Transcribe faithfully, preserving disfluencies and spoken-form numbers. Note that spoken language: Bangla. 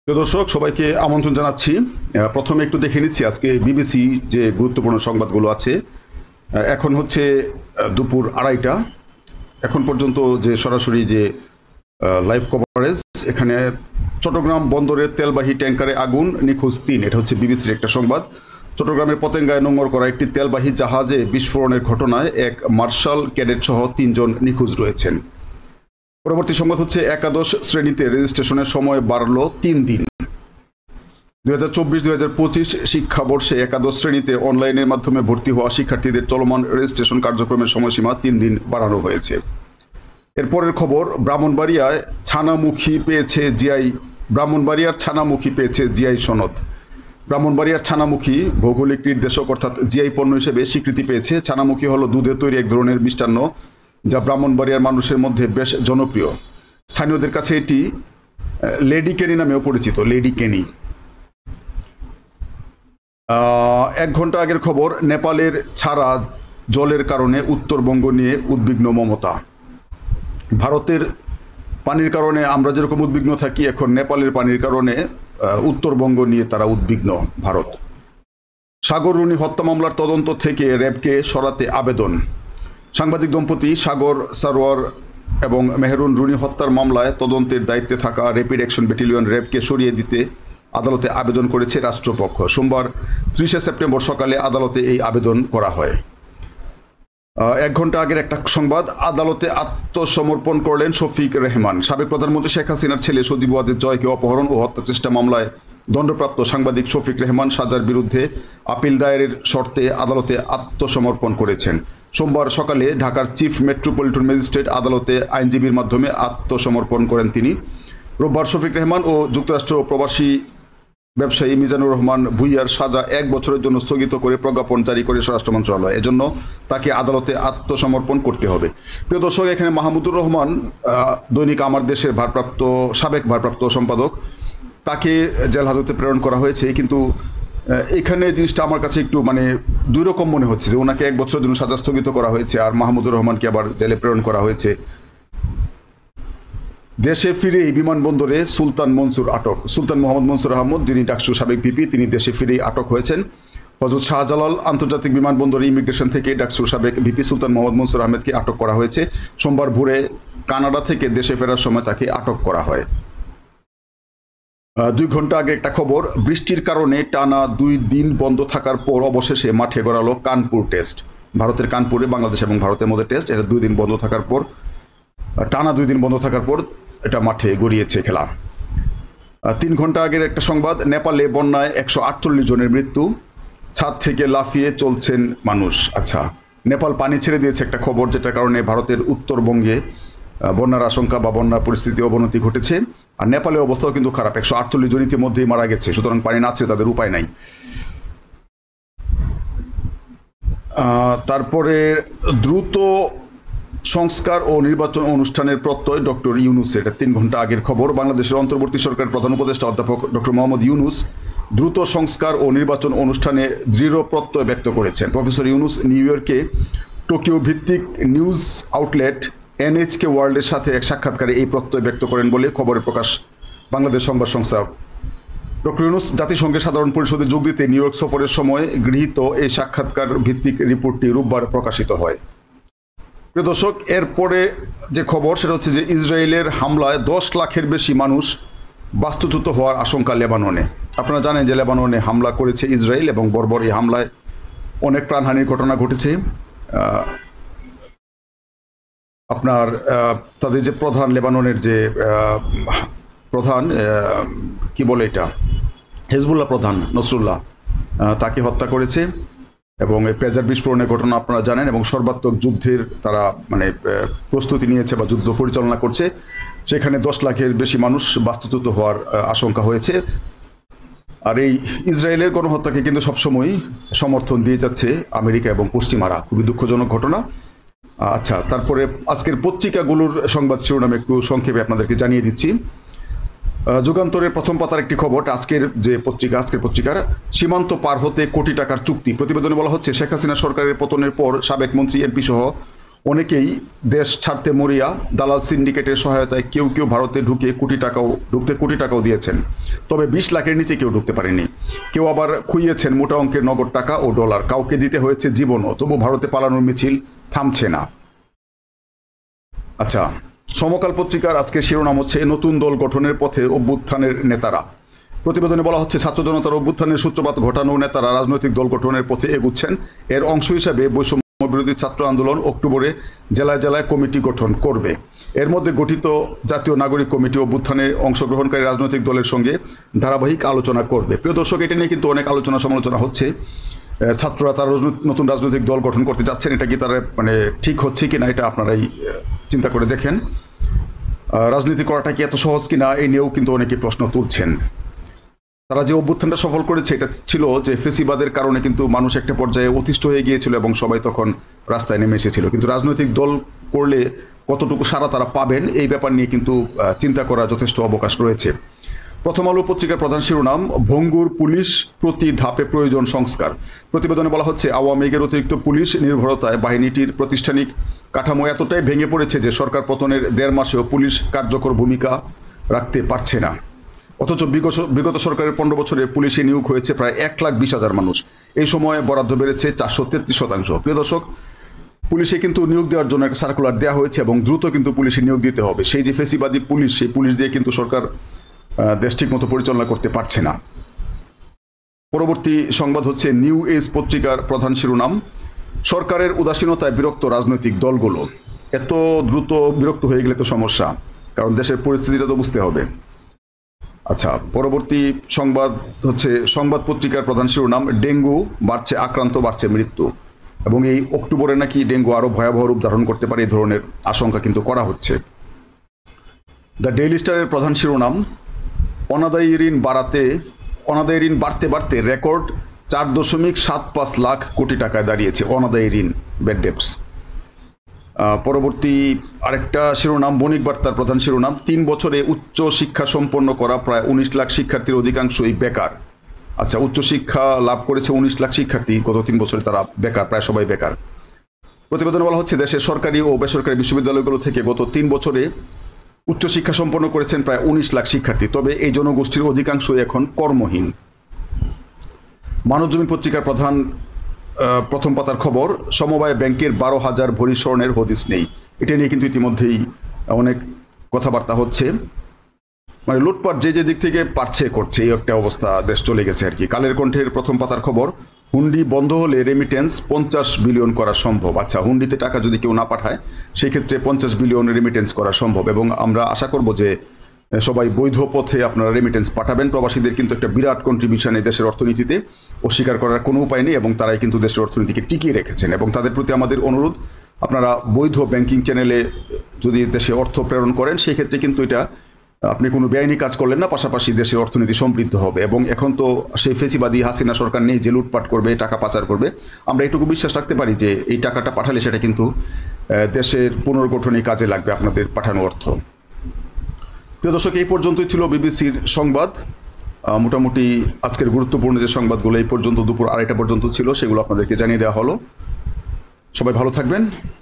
প্রিয় দর্শক, সবাইকে আমন্ত্রণ জানাচ্ছি। আহ, প্রথমে একটু দেখে নিচ্ছি আজকে বিবিসি যে গুরুত্বপূর্ণ সংবাদগুলো আছে। আহ, এখন হচ্ছে আহ, দুপুর আড়াইটা। এখন পর্যন্ত যে সরাসরি যে লাইভ কভারেজ, এখানে চট্টগ্রাম বন্দরের তেলবাহী ট্যাঙ্কারে আগুন, নিখোঁজ তিন। এটা হচ্ছে বিবিসির একটা সংবাদ। চট্টগ্রামের পতেঙ্গায় নোঙর করা একটি তেলবাহী জাহাজে বিস্ফোরণের ঘটনায় এক মার্শাল ক্যাডেট সহ তিনজন নিখোঁজ রয়েছেন। পরবর্তী সংবাদ হচ্ছে একাদশ শ্রেণীতে রেজিস্ট্রেশনের সময় বাড়লো তিন দিন। দুই হাজার চব্বিশ দুই হাজার পঁচিশ শিক্ষাবর্ষে একাদশ শ্রেণীতে অনলাইনের মাধ্যমে ভর্তি হওয়া শিক্ষার্থীদের চলমান রেজিস্ট্রেশন কার্যক্রমের সময়সীমা তিন দিন বাড়ানো হয়েছে। এরপরের খবর, ব্রাহ্মণবাড়িয়ায় ছানামুখী পেয়েছে জিআই ব্রাহ্মণবাড়িয়ার ছানামুখী পেয়েছে জিআই সনদ। ব্রাহ্মণবাড়িয়ার ছানামুখী ভৌগোলিক নির্দেশক অর্থাৎ জিআই পণ্য হিসেবে স্বীকৃতি পেয়েছে। ছানামুখী হলো দুধে তৈরি এক ধরনের মিষ্টান্ন, যা ব্রাহ্মণবাড়িয়ার মানুষের মধ্যে বেশ জনপ্রিয়। স্থানীয়দের কাছে এটি লেডি কেনি নামেও পরিচিত। লেডি কেনি। এক ঘন্টা আগের খবর, নেপালের ছাড়া জলের কারণে উত্তরবঙ্গ নিয়ে উদ্বিগ্ন মমতা। ভারতের পানির কারণে আমরা যেরকম উদ্বিগ্ন থাকি, এখন নেপালের পানির কারণে উত্তরবঙ্গ নিয়ে তারা উদ্বিগ্ন ভারত। সাগর রুনি হত্যা মামলার তদন্ত থেকে র্যাবকে সরাতে আবেদন। সাংবাদিক দম্পতি সাগর সারোয়ার এবং মেহরুন রুনি হত্যার মামলায় তদন্তের দায়িত্বে থাকা র্যাপিড অ্যাকশন ব্যাটালিয়ন র্যাবকে সরিয়ে দিতে আদালতে আবেদন করেছে রাষ্ট্রপক্ষ। সোমবার ত্রিশে সেপ্টেম্বর সকালে আদালতে এই আবেদন করা হয়। এক ঘন্টা আগের একটা সংবাদ, আদালতে আত্মসমর্পণ করলেন শফিক রেহমান। সাবেক প্রধানমন্ত্রী শেখ হাসিনার ছেলে সজীব ওয়াজেদ জয়কে অপহরণ ও হত্যা চেষ্টা মামলায় দণ্ডপ্রাপ্ত সাংবাদিক শফিক রেহমান সাজার বিরুদ্ধে আপিল দায়েরের শর্তে আদালতে আত্মসমর্পণ করেছেন। সোমবার সকালে ঢাকার চিফ মেট্রোপলিটন ম্যাজিস্ট্রেট আদালতে আইনজীবীর মাধ্যমে আত্মসমর্পণ করেন তিনি। রোববার শফিক রেহমান ও যুক্তরাষ্ট্র প্রবাসী ব্যবসায়ী মিজানুর রহমান ভুইয়ার সাজা এক বছরের জন্য স্থগিত করে প্রজ্ঞাপন জারি করে স্বরাষ্ট্র মন্ত্রণালয়। এজন্য তাকে আদালতে আত্মসমর্পণ করতে হবে। প্রিয় দর্শক, এখানে মাহমুদুর রহমান, দৈনিক আমার দেশের ভারপ্রাপ্ত সাবেক ভারপ্রাপ্ত সম্পাদক, তাকে জেল হাজতে প্রেরণ করা হয়েছে। কিন্তু এখানে জিনিসটা আমার কাছে একটু মানে দুই রকম মনে হচ্ছে, যে ওনাকে এক বছরের জন্য সাজা স্থগিত করা হয়েছে আর মাহমুদুর রহমানকে আবার জেলে প্রেরণ করা হয়েছে। দেশে ফিরেই বিমানবন্দরে সুলতান মনসুর আটক। সুলতান মোহাম্মদ মনসুর আহমদ, যিনি ডাকসুর সাবেক ভিপি, তিনি দেশে ফিরেই আটক হয়েছেন। হযরত শাহজালাল আন্তর্জাতিক বিমানবন্দরে ইমিগ্রেশন থেকে ডাকসুর সাবেক ভিপি সুলতান মোহাম্মদ মনসুর আহমেদকে আটক করা হয়েছে। সোমবার ভোরে কানাডা থেকে দেশে ফেরার সময় তাকে আটক করা হয়। দুই ঘন্টা আগে একটা খবর, বৃষ্টির কারণে টানা দুই দিন বন্ধ থাকার পর অবশেষে মাঠে গড়ালো কানপুর টেস্ট। ভারতের কানপুরে বাংলাদেশ এবং ভারতের মধ্যে টেস্ট। এটা দুই দিন বন্ধ থাকার পর, টানা দুই দিন বন্ধ থাকার পর এটা মাঠে গড়িয়েছে খেলা। তিন ঘন্টা আগের একটা সংবাদ, নেপালে বন্যায় একশো আটচল্লিশ জনের মৃত্যু, ছাদ থেকে লাফিয়ে চলছেন মানুষ। আচ্ছা, নেপাল পানি ছেড়ে দিয়েছে একটা খবর, যেটার কারণে ভারতের উত্তরবঙ্গে বন্যার আশঙ্কা বা বন্যা পরিস্থিতি অবনতি ঘটেছে। আর নেপালের অবস্থাও কিন্তু খারাপ, একশো আটচল্লিশ জন ইতিমধ্যেই মারা গেছে। সুতরাং পানি না ছেড়ে তাদের উপায় নাই। তারপরে দ্রুত সংস্কার ও নির্বাচন অনুষ্ঠানের প্রত্যয় ডক্টর ইউনুসের। এটা তিন ঘন্টা আগের খবর। বাংলাদেশের অন্তর্বর্তী সরকারের প্রধান উপদেষ্টা অধ্যাপক ডক্টর মোহাম্মদ ইউনুস দ্রুত সংস্কার ও নির্বাচন অনুষ্ঠানে দৃঢ় প্রত্যয় ব্যক্ত করেছেন। প্রফেসর ইউনুস নিউ ইয়র্কে টোকিও ভিত্তিক নিউজ আউটলেট এনএইচকে ওয়ার্ল্ডের সাথে এক সাক্ষাৎকারে এই প্রত্যয় ব্যক্ত করেন বলে খবরে প্রকাশ বাংলাদেশ সংবাদ সংস্থা। ডক্টর ইউনুস জাতিসংঘের সাধারণ পরিষদে যোগ দিতে নিউ ইয়র্ক সফরের সময় গৃহীত এই সাক্ষাৎকার ভিত্তিক রিপোর্টটি রোববার প্রকাশিত হয়। প্রিয় দর্শক, এরপরে যে খবর সেটা হচ্ছে যে ইসরায়েলের হামলায় দশ লাখের বেশি মানুষ বাস্তুচ্যুত হওয়ার আশঙ্কা লেবাননে। আপনারা জানেন যে লেবাননে হামলা করেছে ইসরায়েল এবং বর্বর এই হামলায় অনেক প্রাণহানির ঘটনা ঘটেছে। আপনার তাদের যে প্রধান, লেবাননের যে প্রধান কি বলে এটা, হেজবুল্লাহ প্রধান নসরুল্লাহ, তাকে হত্যা করেছে এবং এই পেজার বিস্ফোরণের ঘটনা আপনারা জানেন। এবং সর্বাত্মক যুদ্ধের তারা মানে প্রস্তুতি নিয়েছে বা যুদ্ধ পরিচালনা করছে। সেখানে দশ লাখের বেশি মানুষ বাস্তুচ্যুত হওয়ার আশঙ্কা হয়েছে। আর এই ইসরায়েলের গণহত্যাকে কিন্তু সবসময় সমর্থন দিয়ে যাচ্ছে আমেরিকা এবং পশ্চিমারা। খুবই দুঃখজনক ঘটনা। আচ্ছা, তারপরে আজকের পত্রিকাগুলোর সংবাদ শিরোনাম একটু সংক্ষেপে আপনাদেরকে জানিয়ে দিচ্ছি। যুগান্তরের প্রথম পাতার একটি খবর, আজকের যে পত্রিকা আজকের পত্রিকার সীমান্ত পার হতে কোটি টাকার চুক্তি। প্রতিবেদনে বলা হচ্ছে, শেখ হাসিনা সরকারের পতনের পর সাবেক মন্ত্রী এমপি সহ অনেকেই দেশ ছাড়তে মরিয়া দালাল সিন্ডিকেটের সহায়তায় কেউ কেউ ভারতে ঢুকে কোটি টাকাও ঢুকতে কোটি টাকাও দিয়েছেন, তবে বিশ লাখের নিচে কেউ ঢুকতে পারেনি। কেউ আবার খুইয়েছেন মোটা অঙ্কের নগদ টাকা ও ডলার, কাউকে দিতে হয়েছে জীবনও, তবু ভারতে পালানোর মিছিল থামছে না। আচ্ছা, সমকাল পত্রিকার আজকের শিরোনাম হচ্ছে নতুন দল গঠনের পথে অভ্যুত্থানের নেতারা। প্রতিবেদনে বলা হচ্ছে ছাত্র জনতার অভ্যুত্থানের সূত্রপাত ঘটানো নেতারা রাজনৈতিক দল গঠনের পথে এগুচ্ছেন। এর অংশ হিসাবে বৈষম্য বিরোধী ছাত্র আন্দোলন অক্টোবরে জেলায় জেলায় কমিটি গঠন করবে। এর মধ্যে গঠিত জাতীয় নাগরিক কমিটি অভ্যুত্থানে অংশগ্রহণকারী রাজনৈতিক দলের সঙ্গে ধারাবাহিক আলোচনা করবে। প্রিয় দর্শক, এটা নিয়ে কিন্তু অনেক আলোচনা সমালোচনা হচ্ছে। ছাত্ররা তারা নতুন রাজনৈতিক দল গঠন করতে যাচ্ছেন, এটা কি তারা মানে ঠিক হচ্ছে কিনা এটা আপনারাই চিন্তা করে দেখেন। রাজনীতি করাটা কি এত সহজ কিনা এই নিয়েও কিন্তু অনেকে প্রশ্ন তুলছেন। তারা যে অভ্যুত্থানটা সফল করেছে এটা ছিল যে ফেসিবাদের কারণে কিন্তু মানুষ একটা পর্যায়ে অতিষ্ঠ হয়ে গিয়েছিল এবং সবাই তখন রাস্তায় নেমে এসেছিল। কিন্তু রাজনৈতিক দল করলে কতটুকু সারা তারা পাবেন এই ব্যাপার নিয়ে কিন্তু চিন্তা করার যথেষ্ট অবকাশ রয়েছে। প্রথম আলো পত্রিকার প্রধান শিরোনাম ভঙ্গুর পুলিশ, প্রতি ধাপে প্রয়োজন সংস্কার। প্রতিবেদনে বলা হচ্ছে আওয়ামী লীগের অতিরিক্ত পুলিশ নির্ভরতায় বাহিনীটির প্রাতিষ্ঠানিক কাঠামো এতটাই ভেঙে পড়েছে যে সরকার পতনের দেড় মাসেও পুলিশ কার্যকর ভূমিকা রাখতে পারছে না। অথচ বিগত সরকারের পনেরো বছরে পুলিশে নিয়োগ হয়েছে প্রায় এক লাখ বিশ হাজার মানুষ। এই সময়ে বরাদ্দ বেড়েছে চারশো তেত্রিশ শতাংশ। প্রিয় দর্শক, পুলিশে কিন্তু নিয়োগ দেওয়ার জন্য একটা সার্কুলার দেওয়া হয়েছে এবং দ্রুত কিন্তু পুলিশে নিয়োগ দিতে হবে। সেই যে ফেসিবাদী পুলিশ, সেই পুলিশ দিয়ে কিন্তু সরকার দেশ ঠিক মতো পরিচালনা করতে পারছে না। পরবর্তী সংবাদ হচ্ছে নিউ এজ পত্রিকার প্রধান শিরোনাম সরকারের উদাসীনতায় বিরক্ত রাজনৈতিক দলগুলো। এত দ্রুত বিরক্ত হয়ে গেলে তো সমস্যা, কারণ দেশের পরিস্থিতিটা তো বুঝতে হবে। আচ্ছা, পরবর্তী সংবাদ হচ্ছে সংবাদ পত্রিকার প্রধান শিরোনাম ডেঙ্গু বাড়ছে আক্রান্ত, বাড়ছে মৃত্যু, এবং এই অক্টোবরে নাকি ডেঙ্গু আরও ভয়াবহ রূপ ধারণ করতে পারে এই ধরনের আশঙ্কা কিন্তু করা হচ্ছে। দ্য ডেইলি স্টারের প্রধান শিরোনাম অনাদায়ী ঋণ বাড়াতে অনাদায়ী ঋণ বাড়তে বাড়তে রেকর্ড চার দশমিক সাত পাঁচ লাখ কোটি টাকায় দাঁড়িয়েছে অনাদায়ী ঋণ, ব্যাড ডেটস। পরবর্তী আরেকটা শিরোনাম বণিক বার্তার প্রধান শিরোনাম তিন বছরে উচ্চ শিক্ষা সম্পন্ন করা প্রায় উনিশ লাখ শিক্ষার্থীর অধিকাংশই বেকার। আচ্ছা, উচ্চশিক্ষা লাভ করেছে উনিশ লাখ শিক্ষার্থী, গত তিন বছরে তারা বেকার, প্রায় সবাই বেকার। প্রতিবেদনে বলা হচ্ছে দেশের সরকারি ও বেসরকারি বিশ্ববিদ্যালয়গুলো থেকে গত তিন বছরে উচ্চশিক্ষা সম্পন্ন করেছেন প্রায় উনিশ লাখ শিক্ষার্থী, তবে এই জনগোষ্ঠীর অধিকাংশই এখন কর্মহীন। মানবজমিন পত্রিকার প্রধান প্রথম পাতার খবর সমবায় ব্যাংকের বারো হাজার ভরি স্বর্ণের হদিস নেই। এটা নিয়ে কিন্তু ইতিমধ্যেই অনেক কথাবার্তা হচ্ছে। মানে লুটপাট যে যে দিক থেকে পারছে করছে, এই একটা অবস্থা দেশ চলে গেছে আর কি। কালের কণ্ঠের প্রথম পাতার খবর হুন্ডি বন্ধ হলে রেমিটেন্স পঞ্চাশ বিলিয়ন করা সম্ভব। আচ্ছা, হুন্ডিতে টাকা যদি কেউ না পাঠায় সেই ক্ষেত্রে পঞ্চাশ বিলিয়ন রেমিটেন্স করা সম্ভব, এবং আমরা আশা করব যে সবাই বৈধ পথে আপনারা রেমিটেন্স পাঠাবেন। প্রবাসীদের কিন্তু একটা বিরাট কন্ট্রিবিউশন এই দেশের অর্থনীতিতে, অস্বীকার করার কোনো উপায় নেই, এবং তারাই কিন্তু দেশের অর্থনীতিকে টিকিয়ে রেখেছেন। এবং তাদের প্রতি আমাদের অনুরোধ, আপনারা বৈধ ব্যাংকিং চ্যানেলে যদি দেশে অর্থ প্রেরণ করেন সেই ক্ষেত্রে কিন্তু এটা আপনি কোনো বেআইনি কাজ করলেন না, পাশাপাশি দেশের অর্থনীতি সমৃদ্ধ হবে। এবং এখন তো সেই ফেসিবাদী হাসিনা সরকার নেই যে লুটপাট করবে, টাকা পাচার করবে। আমরা এটুকু বিশ্বাস রাখতে পারি যে এই টাকাটা পাঠালে সেটা কিন্তু দেশের পুনর্গঠনে কাজে লাগবে আপনাদের পাঠানো অর্থ। প্রিয় দর্শক, এই পর্যন্তই ছিল বিবিসির সংবাদ। মোটামুটি আজকের গুরুত্বপূর্ণ যে সংবাদগুলো এই পর্যন্ত দুপুর আড়াইটা পর্যন্ত ছিল সেগুলো আপনাদেরকে জানিয়ে দেওয়া হলো। সবাই ভালো থাকবেন।